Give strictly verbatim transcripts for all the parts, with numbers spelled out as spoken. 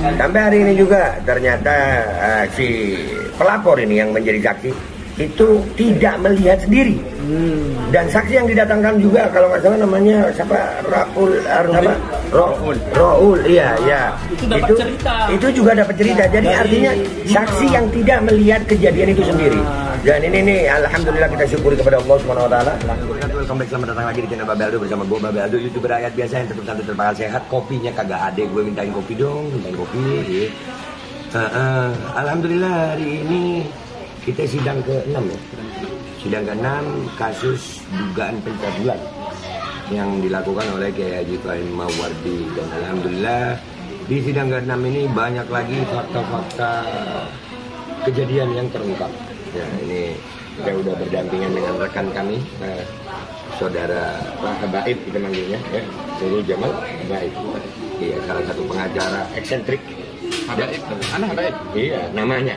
Sampai hari ini juga ternyata uh, si pelapor ini yang menjadi saksi itu tidak melihat sendiri. Hmm. Dan saksi yang didatangkan juga kalau nggak salah namanya siapa, Raul apa Raul Raul iya ya itu dapat itu, cerita itu juga dapat cerita. Jadi dari, artinya saksi yang tidak melihat kejadian itu sendiri. Dan ini nih alhamdulillah kita syukuri kepada Allah Subhanahu wa taala. Welcome back, selamat datang lagi di channel Babel Aldo bersama gue Babel Aldo, YouTuber rakyat biasa yang tetap santai terpakal sehat. Kopinya kagak ada, gue mintain kopi dong, mintain kopi. Ya. Uh, uh, alhamdulillah hari ini kita sidang ke enam ya. Sidang ke enam kasus dugaan pencabulan yang dilakukan oleh Kiai Haji Fahim Mawardi. Dan alhamdulillah di sidang ke enam ini banyak lagi fakta-fakta kejadian yang terungkap. Ya, ini kita udah berdampingan dengan rekan kami, eh, saudara Habaib kita manggilnya ya. Jadi Jamal Habaib. Iya, salah satu pengacara eksentrik. Habaib, anak Habaib. Iya, namanya.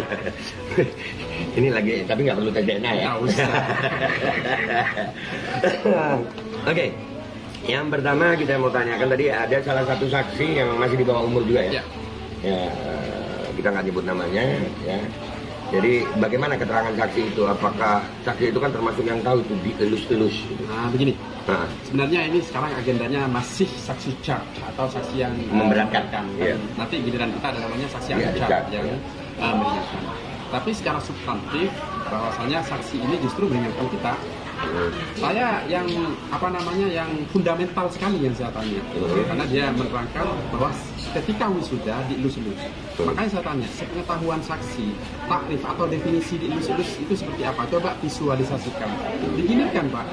Ini lagi, tapi nggak perlu tes D N A ya. Oke, okay. Yang pertama kita mau tanyakan tadi ada salah satu saksi yang masih di bawah umur juga ya. Ya, ya kita nggak nyebut namanya ya. Jadi bagaimana keterangan saksi itu? Apakah saksi itu kan termasuk yang tahu itu dielus-elus? Nah begini, nah. sebenarnya ini sekarang agendanya masih saksi charge atau saksi yang memberatkan. Uh, yeah. Nanti giliran kita ada namanya saksi yang yeah, charge yang uh, meringankan. Tapi secara substantif bahwasanya saksi ini justru meringankan kita. Hmm. Saya yang apa namanya yang fundamental sekali yang saya tanya, hmm. karena dia menerangkan bahwa ketika wisuda dielus-elus. Hmm. Makanya saya tanya, sepengetahuan saksi, takrif atau definisi dielus-elus itu seperti apa? Coba visualisasikan. Diginikan Pak.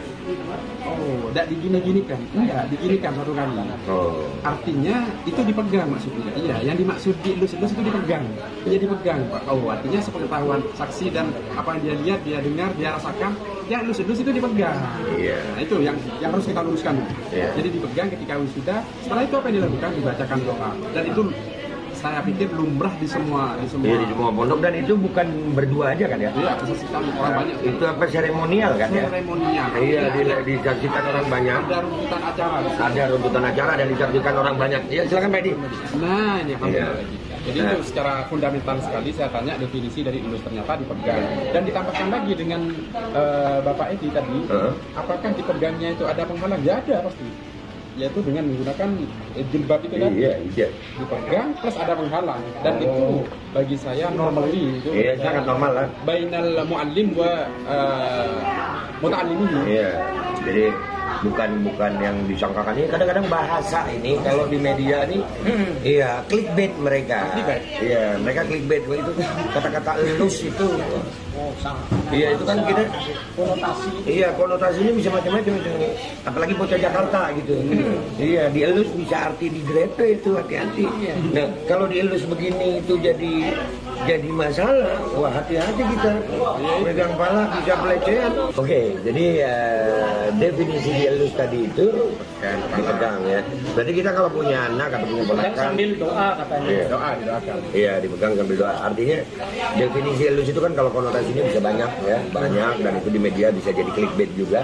Oh, tidak digini-ginikan. Enggak, diginikan satu kali. Oh. Artinya itu dipegang maksudnya. Iya, yang dimaksud dielus-elus itu dipegang. Iya dipegang Pak. Oh, artinya sepengetahuan saksi dan apa yang dia lihat, dia dengar, dia rasakan, yang elus-elus itu dipegang. Iya. Nah, itu yang yang harus kita luruskan. Iya. Jadi dipegang ketika wisuda. Setelah itu apa yang dilakukan? Dibacakan doa. Dan itu saya pikir lumrah di semua di semua, ya, di semua pondok. Dan itu bukan berdua aja kan ya? Iya, disaksikan orang banyak. Itu apa seremonial kan ya? Seremonial. Iya, disaksikan orang banyak. Ada runtutan acara. Ada runtutan acara dan disaksikan orang banyak. Iya, silakan Pak Edi. Nah, ini alhamdulillah. Iya. Jadi nah. Itu secara fundamental sekali saya tanya definisi dari elus ternyata dipegang. Dan ditambahkan lagi dengan uh, Bapak Edi tadi, uh-huh. apakah dipegangnya itu ada penghalang? Ya ada pasti. Yaitu dengan menggunakan jilbab itu kan, iya, iya. dipegang plus ada penghalang. Dan oh. itu bagi saya normally itu iya, sangat normal lah. Bainal muallim wa uh, muta'allimihi. Iya. Jadi bukan bukan yang disangkakan ini kadang-kadang bahasa ini kalau di media ini hmm. iya clickbait mereka. Clickbait. Iya, mereka clickbait itu kata-kata elus itu. Oh, sama. Iya, itu kan kita konotasi. Iya, konotasinya bisa macam-macam itu. Apalagi bocah Jakarta gitu. Hmm. Iya, dielus bisa arti digrepe itu, hati-hati. Iya. Nah, kalau dielus begini itu jadi jadi masalah. Wah, hati-hati kita. Pegang pala bisa pelecehan. Oke, okay, jadi uh, definisi dielus tadi itu kan dipegang ya. Berarti kita kalau punya anak atau punya ponakan sambil doa katanya. Iya. Doa didoakan. Iya, dipegang sambil doa. Artinya definisi elus itu kan kalau konotasinya bisa banyak ya, banyak dan itu di media bisa jadi clickbait juga.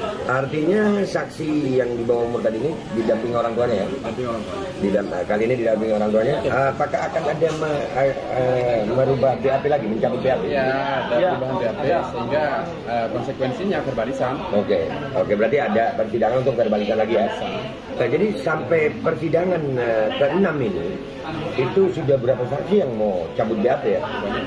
Artinya saksi yang di bawah umur tadi ini didampingi orang tuanya ya. Didampingi orang tuanya. Didampingi kali ini didampingi orang tuanya. Ya. Apakah akan ada ma, uh, uh, merubah B A P lagi, mencabut B A P? Ya, ada ya. perubahan B A P sehingga uh, konsekuensinya verbalisan. Oke, okay. oke okay, berarti ada persidangan untuk verbalisan lagi ya. Nah, jadi sampai persidangan uh, keenam ini itu sudah berapa saksi yang mau cabut B A P ya?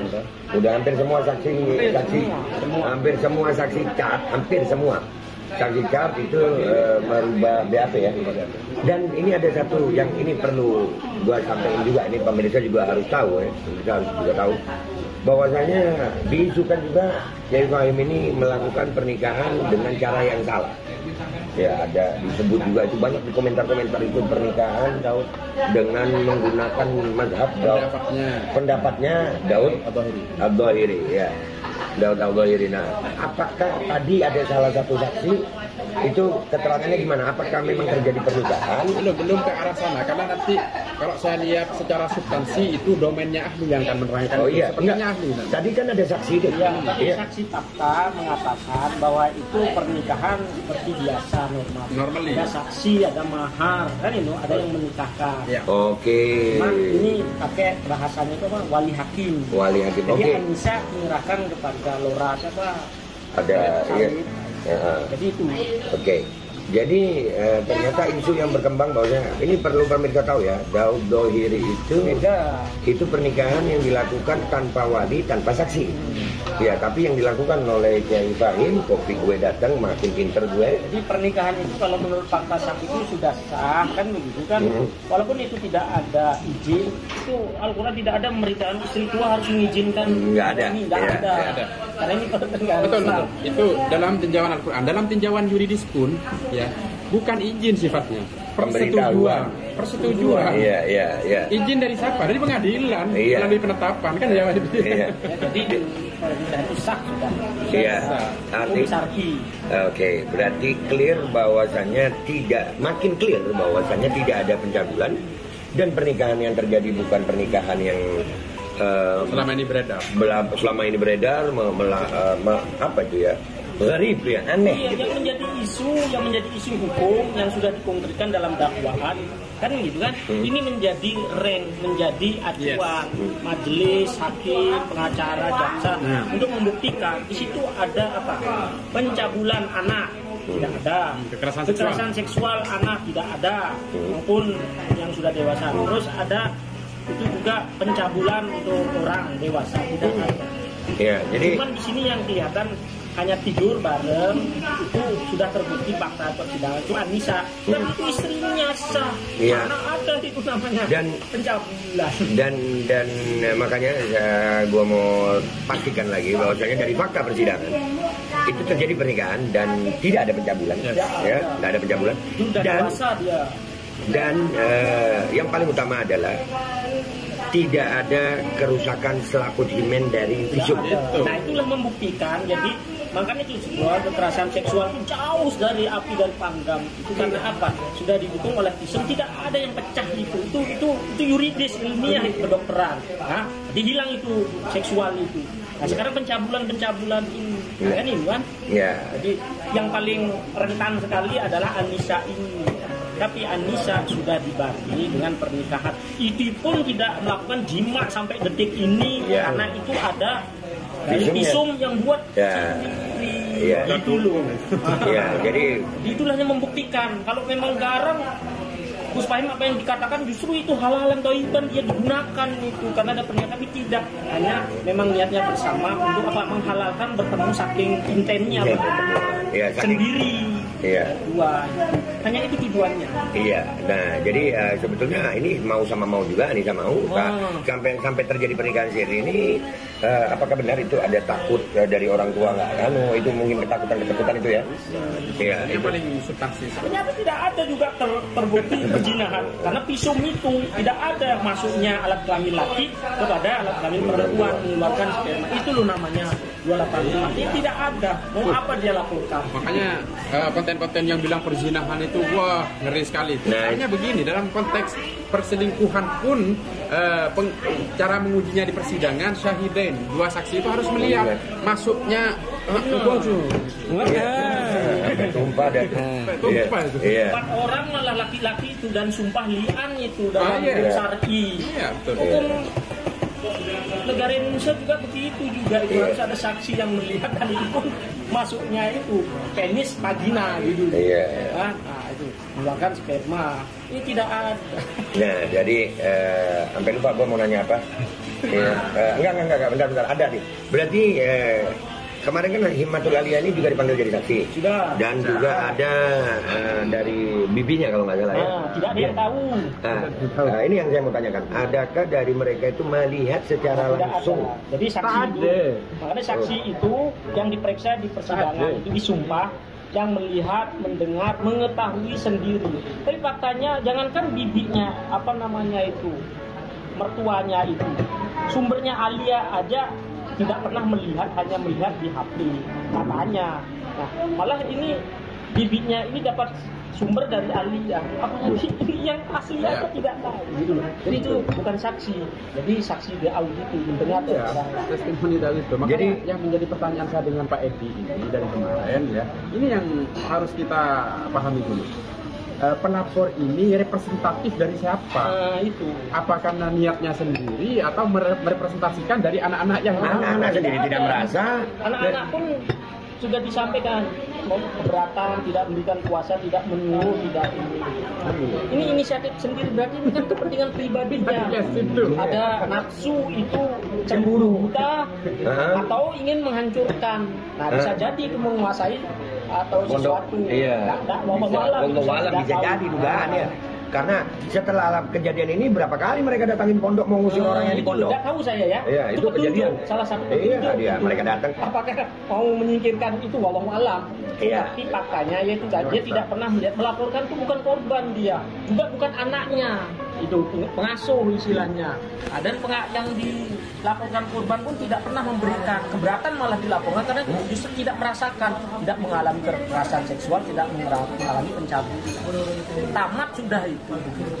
Udah hampir semua saksi, saksi semua. hampir semua saksi cat, hampir semua saksi cat itu uh, merubah B A P ya. Dan ini ada satu yang ini perlu gua sampaikan juga, ini pemirsa juga harus tahu ya, pemirsa harus juga tahu bahwasanya diisukan juga Kiai Fahim ini melakukan pernikahan dengan cara yang salah. Ya, ada disebut juga itu banyak di komentar-komentar itu pernikahan Daud dengan menggunakan mazhab Daud, pendapatnya, pendapatnya Daud Al-Dhahiri ya. Daud Al-Dhahiri. Nah, apakah tadi ada salah satu saksi itu keterangannya gimana? Apakah memang terjadi pernikahan? Belum, belum ke arah sana karena nanti kalau saya lihat secara substansi itu domainnya ahli yang akan menerangkan. Oh iya, sepertinya ahli. Nah. Tadi kan ada saksi itu. Ya, tadi Iya. saksi fakta mengatakan bahwa itu pernikahan seperti biasa normal. Normally. Ada saksi, ada mahar, kan itu ada yang menikahkan. Ya. Oke. Cuman ini pakai bahasanya itu apa? Wali hakim. Wali hakim. Jadi Oke. Anissa menyerahkan kepada Lora siapa? Ada. Iya. Salib. Ya. Jadi itu. Oke. Jadi eh, ternyata isu yang berkembang bahwasanya ini perlu pemirsa tahu ya, Daud Dohiri itu Beda. itu pernikahan yang dilakukan tanpa wali, tanpa saksi. Ya, tapi yang dilakukan oleh Kiai Fahim, kopi gue datang makin pinter gue. Jadi pernikahan itu kalau menurut fakta sah itu sudah sah kan begitu kan. Hmm. Walaupun itu tidak ada izin, itu Al-Quran tidak ada memberitakan istri tua harus mengizinkan. Nggak ada. Ini nggak Iya, ada. nggak ada. Karena ini pernikahan Betul, Islam. betul. Itu dalam tinjauan Al-Quran. Dalam tinjauan yuridis pun, ya, bukan izin sifatnya. Persetujuan. Persetujuan. Iya, iya, iya. Izin dari siapa? Dari pengadilan. Iya. Melalui penetapan kan ya. Iya. Ya, jadi pernikahan itu sah sudah. Iya. Hukum Arti, syar'i. Oke, berarti clear bahwasannya tidak, makin clear bahwasannya tidak ada pencabulan dan pernikahan yang terjadi bukan pernikahan yang eh, Selama ini beredar. Bela- selama ini beredar me- mela- eh, me- apa itu ya, gharib ya, aneh Iya, gitu. yang menjadi isu, yang menjadi isu hukum yang sudah dikonkretkan dalam dakwaan, kan gitu kan? Hmm. Ini menjadi rank, menjadi acuan majelis, hakim, pengacara, jaksa Hmm. untuk membuktikan di situ ada apa? Pencabulan anak tidak ada, Kekerasan seksual. kekerasan seksual anak tidak ada, Hmm. maupun yang sudah dewasa. Terus ada itu juga pencabulan untuk orang dewasa tidak ada. Ya, jadi Cuman di sini yang kelihatan hanya tidur bareng itu sudah terbukti fakta persidangan itu Anissa dan itu istrinya sah. Iya. Mana ada itu namanya Dan- pencabulan. dan dan eh, makanya eh, gua mau pastikan lagi bahwasanya dari fakta persidangan itu terjadi pernikahan dan tidak ada pencabulan, Yes. ya, tidak ada pencabulan Itu udah dan dewasa dia. dan eh, yang paling utama adalah tidak ada kerusakan selaput himen dari visum. Itu. Nah itulah membuktikan. Jadi makanya itu sebuah kekerasan seksual itu jauh dari api dari panggang. Itu karena apa? Sudah didukung oleh visum, tidak ada yang pecah itu. Itu itu itu yuridis ilmiah itu kedokteran. Nah, dihilang itu seksual itu. Nah sekarang pencabulan-pencabulan ini, Ya. kan ini kan? Ya, Jadi yang paling rentan sekali adalah Anissa ini. Tapi Anissa sudah dibagi dengan pernikahan. Itu pun tidak melakukan jima sampai detik ini Ya. karena itu ada dari Visumnya. visum yang buat Ya. Ya. itu loh. ya, jadi Itulah yang membuktikan kalau memang garang Gus Fahim apa yang dikatakan justru itu halal dan thayyiban dia digunakan itu karena ada pernyataan, tapi tidak, hanya memang niatnya bersama untuk apa menghalalkan bertemu saking intennya Ya. betul-betul Ya, saking- sendiri ya. dua hanya itu tujuannya. Iya, nah jadi eh, sebetulnya ini mau sama mau juga, Anissa mau. Nah, Oh. sampai sampai terjadi pernikahan siri ini, eh, apakah benar itu ada takut eh, dari orang tua nggak? Anu itu mungkin ketakutan ketakutan itu ya? Iya, Yang itu. paling substansi. Ternyata tidak ada juga ter- terbukti perzinahan karena visum itu tidak ada masuknya alat kelamin laki kepada alat kelamin perempuan mengeluarkan sperma, itu loh namanya dua delapan lima. Ini tidak ada, mau apa dia lakukan? Makanya eh, konten-konten yang bilang perzinahan itu wah ngeri sekali. Nah, Hanya begini dalam konteks perselingkuhan pun eh, peng- cara mengujinya di persidangan syahidain dua saksi itu harus melihat masuknya eh, Iya. Tumpah dan Tumpah itu. Iya. Empat orang malah laki-laki itu dan sumpah li'an itu dalam Ah, iya. hukum syar'i. Iya betul. Hukum negara Indonesia juga begitu juga itu Iya. harus ada saksi yang melihat dan itu pun masuknya itu penis vagina gitu. Iya. Nah, nah, itu mengeluarkan sperma. Ini tidak ada. Nah, jadi eh, sampai lupa gua mau nanya apa? Iya. Eh, enggak, enggak, enggak, bentar, bentar, ada nih. Berarti eh, kemarin kan Himmatul Aliyah ini juga dipanggil jadi saksi. Sudah. Dan juga ada eh, dari bibinya kalau nggak salah ya. Nah, tidak ada yang tahu. Nah, nah, ini yang saya mau tanyakan. Adakah dari mereka itu melihat secara Tidak langsung? ada. Jadi saksi itu, makanya saksi itu yang diperiksa di persidangan itu disumpah yang melihat, mendengar, mengetahui sendiri. Tapi faktanya jangankan bibinya, apa namanya itu, mertuanya itu, sumbernya Alia aja tidak pernah melihat, hanya melihat di H P katanya. Nah, malah ini bibinya ini dapat sumber dari ahli yang apalagi yang asli Ya. apa tidak tahu gitu loh. Jadi itu bukan saksi, jadi saksi di audit itu mendengar Ya, testimoni dari itu. Makanya Jadi- yang menjadi pertanyaan saya dengan Pak Edi ini dari kemarin ya, ini yang harus kita pahami dulu. Eh, pelapor ini representatif dari siapa? Nah, itu Apa karena niatnya sendiri atau mere- merepresentasikan dari anak-anak yang Anak-anak sendiri tidak merasa. anak-anak pun sudah disampaikan mau keberatan, tidak memberikan kuasa, tidak menyuruh, tidak ini. Ini inisiatif sendiri, berarti ini kan kepentingan pribadinya. Yes, itu. Ada nafsu itu cemburu kita Hah? atau ingin menghancurkan. Nah, bisa Hah? jadi itu menguasai atau Pondok, sesuatu. iya. Nggak- nggak mau Bisa, malam, Pondok bisa malam tidak bisa tahu. jadi dugaan ya. Karena setelah kejadian ini berapa kali mereka datangin pondok mau ngusir Nah, orang yang di itu pondok. tidak tahu saya ya. Iya, itu petunjuk, kejadian. salah satu Iya, petunjuk. dia, itu. mereka datang. Apakah mau menyingkirkan itu wallahu alam. Iya. Tapi faktanya yaitu dia tidak pernah melihat melaporkan itu bukan korban dia, juga bukan anaknya. Itu pengasuh istilahnya. Nah, dan penga- yang dilaporkan korban pun tidak pernah memberikan keberatan, malah dilaporkan karena justru tidak merasakan, tidak mengalami kekerasan seksual, tidak mengalami pencabulan. Tamat sudah itu.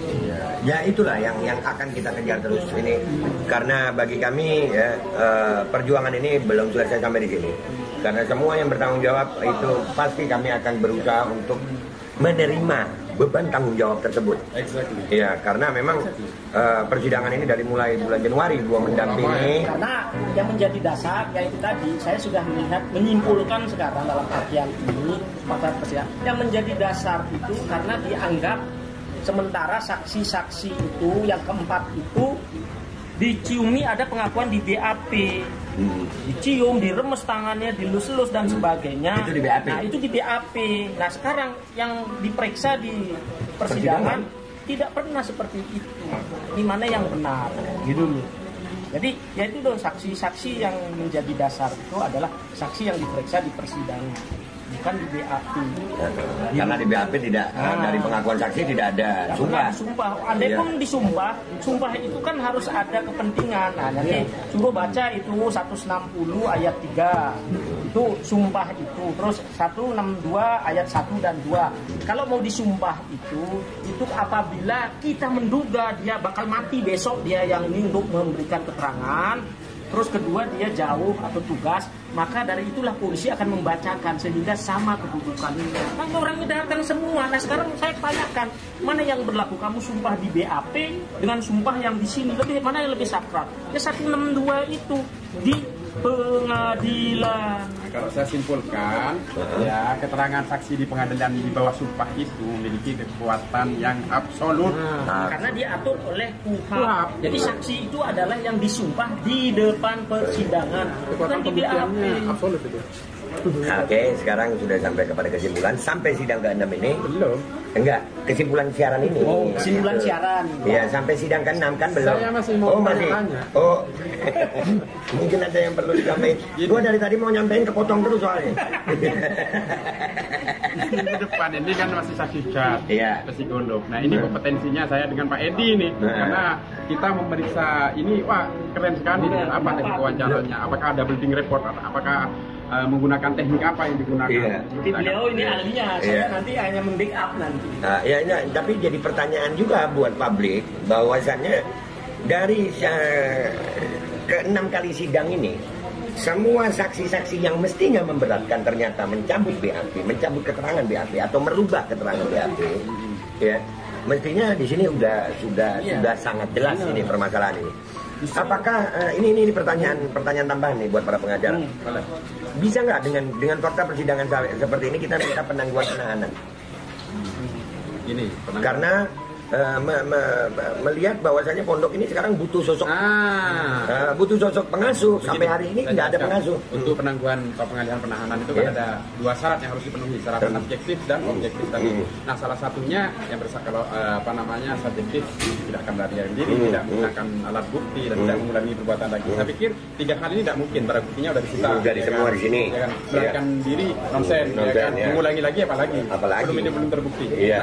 Ya itulah yang yang akan kita kejar terus ini, karena bagi kami ya, eh, perjuangan ini belum selesai sampai di sini. Karena semua yang bertanggung jawab itu pasti kami akan berusaha untuk menerima beban tanggung jawab tersebut. Exactly. Ya, karena memang eh, persidangan ini dari mulai bulan Januari gua mendampingi. Karena yang menjadi dasar yaitu tadi saya sudah melihat menyimpulkan sekarang dalam kajian ini pada persidangan yang menjadi dasar itu karena dianggap sementara saksi-saksi itu yang keempat itu diciumi ada pengakuan di B A P, Hmm. dicium, diremes tangannya, dilus-lus dan sebagainya. Itu di B A P? Nah, itu di B A P. Nah, sekarang yang diperiksa di persidangan tidak pernah seperti itu. Di mana yang benar? Gitu loh. Jadi, yaitu dong saksi-saksi yang menjadi dasar itu adalah saksi yang diperiksa di persidangan, bukan di B A P. Karena di B A P tidak eh, Ah. dari pengakuan saksi tidak ada Tidak sumpah. pernah disumpah. Andai Iya. pun disumpah, sumpah itu kan harus ada kepentingan. Nah, nanti suruh baca itu seratus enam puluh ayat tiga. Itu sumpah itu. Terus seratus enam puluh dua ayat satu dan dua. Kalau mau disumpah itu, itu apabila kita menduga dia bakal mati besok, dia yang ini untuk memberikan keterangan. Terus kedua dia jauh atau tugas, maka dari itulah polisi akan membacakan sehingga sama kedudukannya. Kan orangnya datang semua. Nah sekarang saya tanyakan mana yang berlaku? Kamu sumpah di B A P dengan sumpah yang di sini lebih mana yang lebih sakral? Ya seratus enam puluh dua itu di pengadilan. Nah, kalau saya simpulkan, ya keterangan saksi di pengadilan di bawah sumpah itu memiliki kekuatan yang absolut. Nah, Karena diatur oleh K U H A P. Kuhap. Jadi saksi itu adalah yang disumpah di depan persidangan, bukan Kekuatan di B A P. pembuktiannya absolut itu. Oke, sekarang sudah sampai kepada kesimpulan. Sampai sidang keenam ini, Belum. enggak, kesimpulan siaran ini. Oh, kesimpulan siaran. Ya, sampai sidang keenam kan belum. Saya masih mau oh, masih. tanya. Oh, mungkin ada yang perlu disampaikan. Gua dari tadi mau nyampein kepotong terus soalnya. Di depan ini kan masih saksi cat, Iya. psikolog. Nah ini kompetensinya saya dengan Pak Edi nih, Nah. karena kita memeriksa ini, wah keren sekali. Benar. Apa teknik wawancaranya? Apakah ada building report? Apakah uh, menggunakan teknik apa yang digunakan? Iya. Jadi beliau ini ahlinya, saya Iya. nanti hanya membackup nanti. Nah, ya, ya, tapi jadi pertanyaan juga buat publik bahwasannya dari uh, keenam kali sidang ini semua saksi-saksi yang mestinya memberatkan ternyata mencabut B A P, mencabut keterangan B A P atau merubah keterangan B A P, ya mestinya di sini sudah sudah Iya. sudah sangat jelas ini permasalahan ini. Apakah uh, ini, ini ini pertanyaan pertanyaan tambahan nih buat para pengacara? Hmm. Boleh. Bisa nggak dengan dengan fakta persidangan seperti ini kita minta penangguhan penahanan? Ini penanggung- Karena uh, me- me- me- melihat bahwasanya pondok ini sekarang butuh sosok Ah. uh, butuh sosok pengasuh. Begini, Sampai hari ini saya tidak ada jelaskan. pengasuh. Untuk penangguhan atau pengalihan penahanan itu kan Iya. ada dua syarat yang harus dipenuhi, syarat Hmm. subjektif dan objektif tadi. Hmm. Nah, salah satunya yang bersa kalau eh, apa namanya subjektif tidak akan melarikan diri, Hmm. tidak Hmm. menggunakan alat bukti dan Hmm. tidak mengulangi perbuatan lagi. Hmm. Saya pikir tiga hal ini tidak mungkin, barang buktinya udah disita. Hmm, dari semua di sini. Ya kan? Melarikan diri nonsen, ya Nonsen, kan? ya. Mengulangi lagi apalagi. Apalagi. Belum ini belum terbukti. Iya. Nah,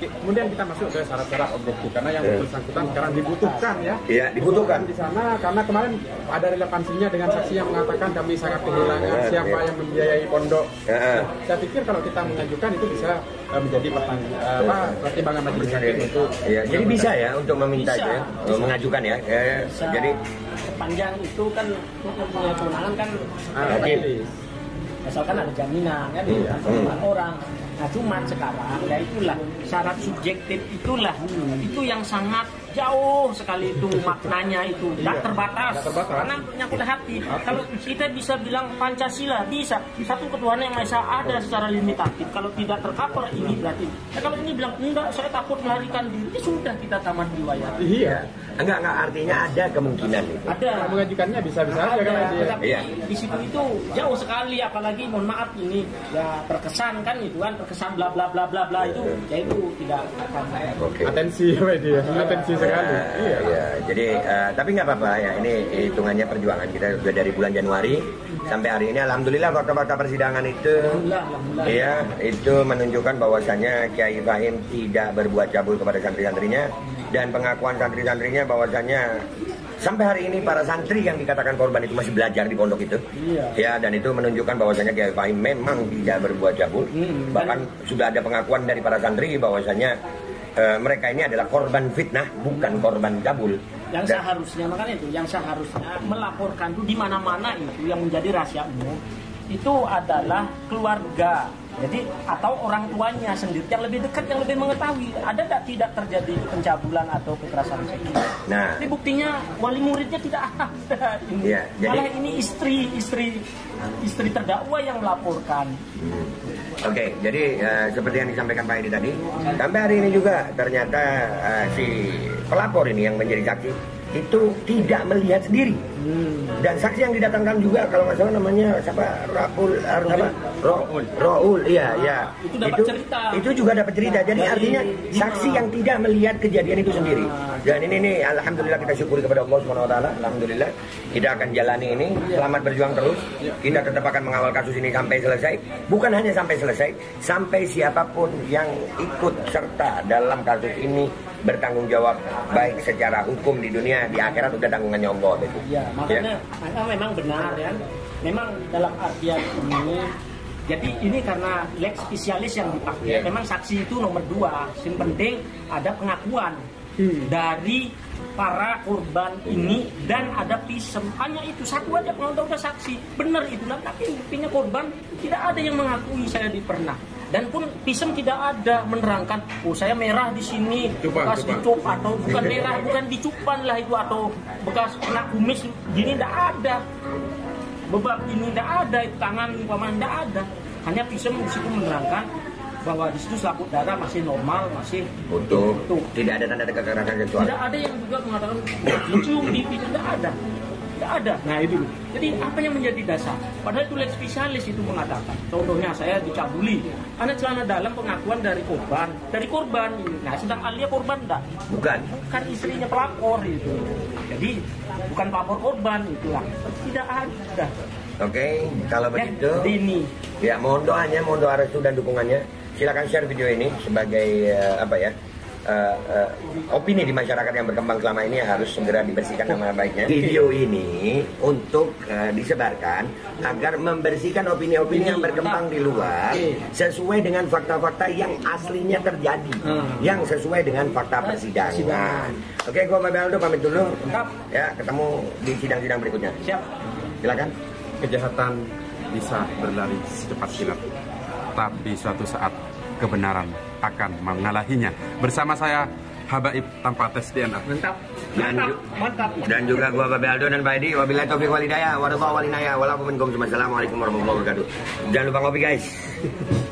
kemudian kita masuk ke syarat-syarat objektif karena yang bersangkutan sekarang dibutuhkan ya. Iya, dibutuhkan di sana karena kemarin ada relevansinya dengan saksi yang mengatakan kami sangat kehilangan ya, siapa ya. yang membiayai pondok. Ya. Nah, saya pikir kalau kita mengajukan itu bisa uh, menjadi pertanyaan uh, apa pertimbangan majelis hakim untuk. Ya, jadi bisa ya untuk meminta Bisa. itu ya, Bisa. mengajukan ya. ya. Bisa. Jadi Sepanjang itu kan punya kewenangan kan Ah, Hakim. majelis. asalkan ada jaminan kan Iya. sama orang. Nah cuman sekarang ya itulah syarat subjektif itulah itu yang sangat jauh sekali itu maknanya itu tidak terbatas. Tidak terbatas. Karena menyangkut hati. Kalau kita bisa bilang Pancasila bisa satu ketuhanan yang Maha Esa ada secara limitatif. Kalau tidak tercover ini berarti. Nah, kalau ini bilang enggak saya takut melarikan diri ya sudah kita tamat riwayat. Iya. enggak enggak artinya ada kemungkinan itu. Ada. Kalau mengajukannya bisa-bisa aja Ada, kan aja. tetapi Iya. di situ itu jauh sekali apalagi mohon maaf ini ya terkesan kan itu kan terkesan bla bla bla bla bla itu ya itu tidak akan Oke. Atensi Pak dia, atensi sekali. Ya, Iya. ya. Jadi uh, tapi nggak apa-apa ya. Ini hitungannya perjuangan kita sudah dari bulan Januari sampai hari ini. Alhamdulillah fakta-fakta persidangan itu, alhamdulillah alhamdulillah. ya itu menunjukkan bahwasannya Kiai Fahim tidak berbuat cabul kepada santri-santrinya dan pengakuan santri-santrinya bahwasannya sampai hari ini para santri yang dikatakan korban itu masih belajar di pondok itu. Iya. Ya, dan itu menunjukkan bahwasannya Kiai Fahim memang tidak berbuat cabul. Hmm, Bahkan sudah ada pengakuan dari para santri bahwasannya eh, mereka ini adalah korban fitnah, bukan korban cabul. Yang Dan- seharusnya makanya itu yang seharusnya melaporkan itu di mana-mana itu yang menjadi rahasia umum itu adalah keluarga. Jadi atau orang tuanya sendiri yang lebih dekat yang lebih mengetahui ada tidak tidak terjadi pencabulan atau kekerasan seksual. Nah. Tapi buktinya wali muridnya tidak ada. Ini. Iya, jadi- Malah ini istri istri istri terdakwa yang melaporkan. Hmm. Oke, jadi eh, seperti yang disampaikan Pak Edi tadi, sampai hari ini juga ternyata eh, si pelapor ini yang menjadi saksi itu tidak melihat sendiri. Dan saksi yang didatangkan juga kalau nggak salah namanya siapa Raul apa Ro, Roul iya ya Itu dapat cerita. itu juga dapat cerita jadi artinya saksi yang tidak melihat kejadian itu sendiri. Dan ini nih alhamdulillah kita syukuri kepada Allah Subhanahu wa taala. Alhamdulillah kita akan jalani ini, selamat berjuang terus. Kita tetap akan mengawal kasus ini sampai selesai. Bukan hanya sampai selesai, sampai siapapun yang ikut serta dalam kasus ini bertanggung jawab baik secara hukum di dunia, di akhirat udah tanggungannya Allah itu. Ya, makanya ya. Memang benar ya. Memang dalam artian ini jadi ini karena lex spesialis yang dipakai. Ya. Memang saksi itu nomor dua. Yang penting ada pengakuan Hmm. dari para korban ini dan ada pisem. Hanya itu satu aja penonton udah saksi. Benar itu. Nah, tapi buktinya korban tidak ada yang mengakui saya di pernah. Dan pun pisem tidak ada menerangkan, oh saya merah di sini, Cupang, bekas cupang. dicup atau bukan merah, bukan dicupan lah itu atau bekas kena kumis gini tidak ada. Bebab ini tidak ada, itu tangan umpamanya tidak ada. Hanya pisem di situ menerangkan bahwa di situ selaput darah masih normal, masih Utuh, utuh. tidak ada tanda kekerasan seksual. Tidak ada yang juga mengatakan dicium di pipi, tidak ada. Tidak ada. Nah itu. Jadi apa yang menjadi dasar? Padahal itu lex spesialis itu mengatakan. Contohnya saya dicabuli. Karena celana dalam pengakuan dari korban. Dari korban ini. Nah sedang Alia korban enggak? Bukan. Bukan istrinya pelapor itu. Jadi bukan pelapor korban itulah. Tidak ada. Oke, kalau Ya, begitu, jadi ini. ya mohon doanya, mohon doa restu dan dukungannya. Silakan share video ini sebagai eh, apa ya? eh, eh, opini di masyarakat yang berkembang selama ini harus segera dibersihkan nama baiknya. Video ini untuk eh, disebarkan agar membersihkan opini-opini yang berkembang di luar sesuai dengan fakta-fakta yang aslinya terjadi, yang sesuai dengan fakta persidangan. Oke, gua Bapak Aldo pamit dulu. Lengkap. Ya, ketemu di sidang-sidang berikutnya. Siap. Silakan. Kejahatan bisa berlari secepat kilat, tapi suatu saat kebenaran akan mengalahinya. Bersama saya Habaib tanpa tes D N A. Mantap. Dan, Mantap. ju- Mantap. dan juga gua Babe Aldo dan Pak Edi. Wabillahi taufiq wal hidayah. Wassalamualaikum warahmatullahi wabarakatuh. Jangan lupa ngopi guys.